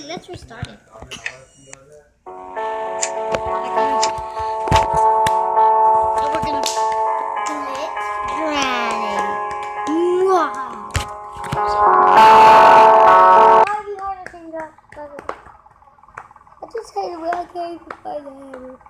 let's restart it. And we're gonna split granny. Wow. I just hate it when I can't even find the hammer.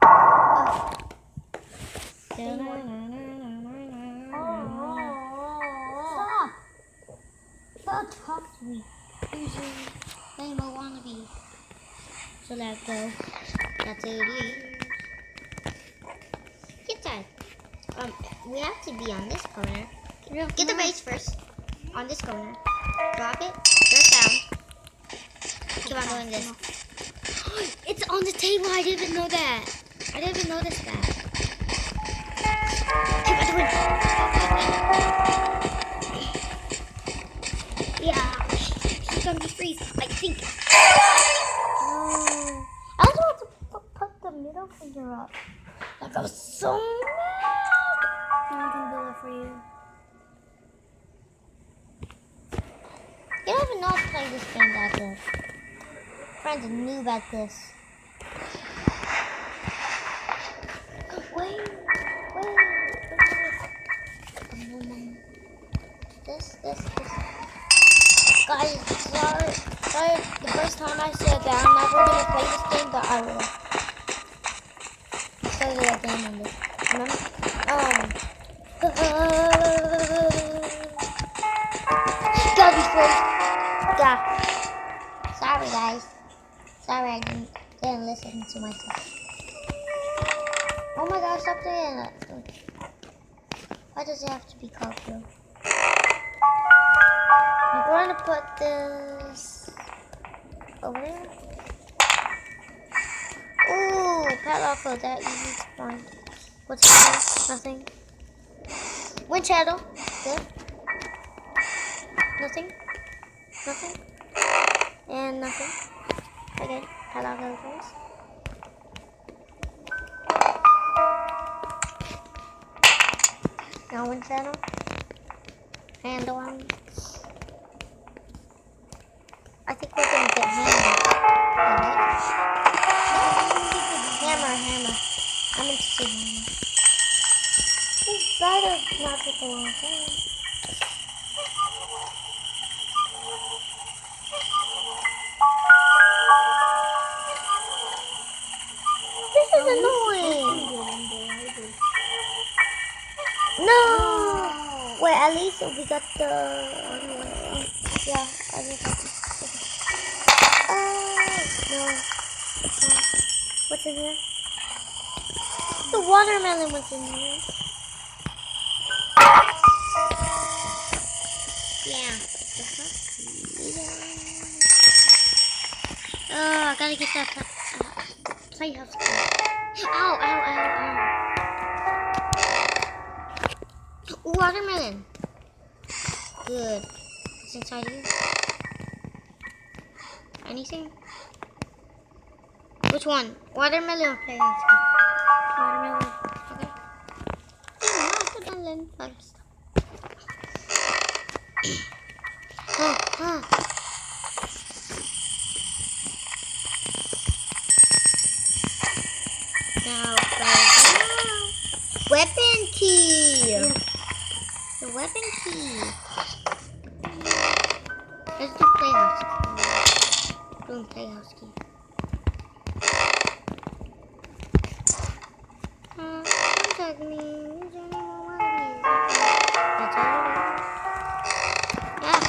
Stop. Don't talk to me. Using Rainbow Wannabe. So let's go. That's it. Get that. We have to be on this corner. Get the base first. On this corner. Drop it. Press down. Keep on doing this. It's on the table. I didn't even know that. I didn't even notice that. Keep on doing. Yeah. She's gonna be freeze. I think. No. I also want to put the middle finger up. Like I was so mad. Now I can build it for you. You don't even know how to play this game that good. Friends are noob at this. Wait. This. Guys, sorry. The first time I said that I'm never gonna play this game, but I will. So there's a game on this. Remember? Gotta be close. Yeah. Sorry, guys. Sorry, I didn't listen to myself. Oh my gosh, stop doing that. Why does it have to be called blue? I'm going to put this over there. Ooh, padlock code that easy to find. What's here? Nothing. Wind shadow. Good. Nothing. And nothing. Again, padlock code first. Now wind shadow. And the one. I think we're gonna get hammer. Hammer. I'm interested in hammer. This spider's not take a long time. This is annoying. No. Wait, at least we got the. Yeah, I think that's it. No. What's in here? The watermelon was in here. Yeah. Oh, I gotta get that playhouse key. Ow. Watermelon. Good. What's inside here? Anything? Which one? Watermelon or playhouse key? Watermelon. Okay. Watermelon first. Now, weapon key. Yes. The weapon key. Let's do playhouse key. Doing playhouse key. Contact me. Is there any more one of these? That's all. Yeah.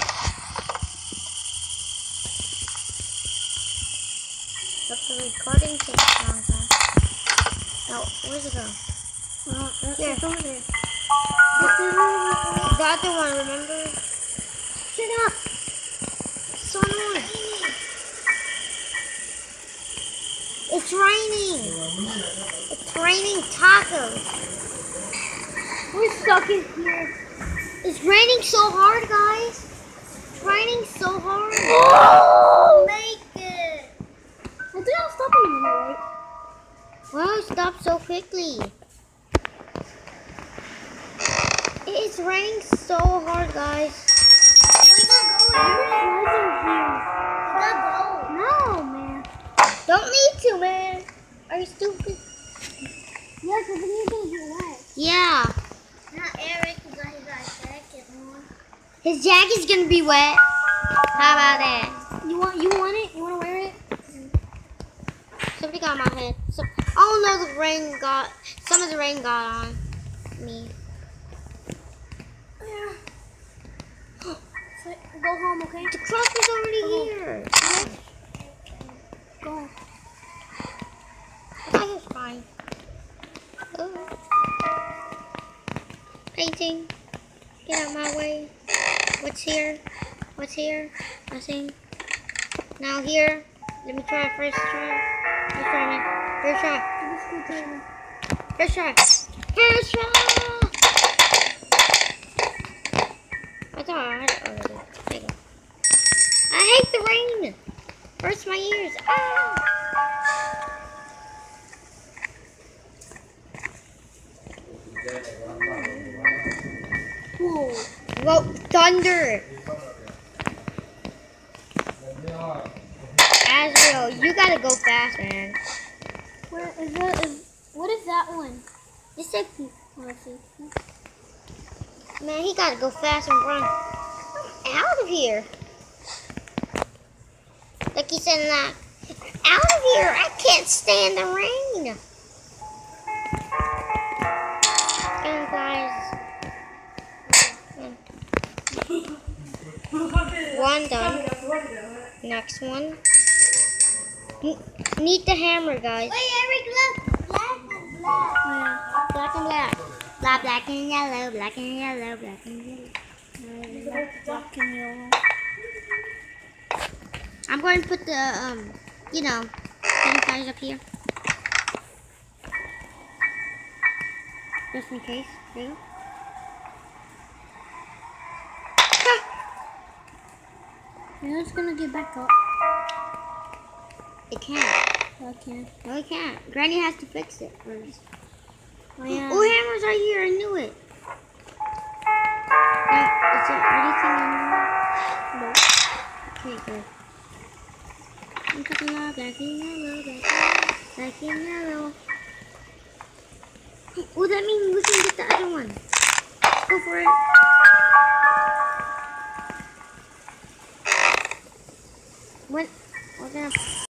But the recording takes long time. Now, where's it go? Here. It's over there. The other one, remember? Shut up! So annoying. It's raining. It's raining tacos. We're stuck in here. It's raining so hard, guys. It's raining so hard. Oh! Make it. I think I'll stop in a minute, right? Wow, stop so quickly. It's raining so hard, guys. We're not going. We gotta go. No, Are you stupid? Yeah, because then you're going to get wet. Yeah. Not Eric, he got his jacket on. His jacket's gonna be wet. How about that? You want it? You want to wear it? Something got on my head. Oh no, some of the rain got on me. Yeah. So, go home, okay? The clock is already here. Go home. I thought it was fine. Oh. Painting. Get out my way. What's here? What's here? Nothing. Now here. Let me try first try. First try, man. First try. First try. First try. I thought I had it already. There you go. I hate the rain. Hurts my ears. Ah. Whoa. Whoa, thunder. Azrael, you gotta go fast, man. Where is that? What is that one? It's like, Let's see. man, he gotta go fast and run out of here. Like he said, out of here. I can't stand the rain. And guys, one done. Next one. Need the hammer, guys. Wait, Eric, look. Black and black. Black and black. Black and yellow. Black and yellow. Black and yellow. Black and yellow. I'm going to put the, sanitizer up here. Just in case. There you go. Now it's gonna get back up. It can't. I can. No, it can't. Granny has to fix it first. Oh, yeah. Oh, hammers are here. I knew it. Now, is there anything in there? No. Okay, good. I'm talking about black and yellow, black and yellow. Oh, that means we can get the other one. Go for it. When we're gonna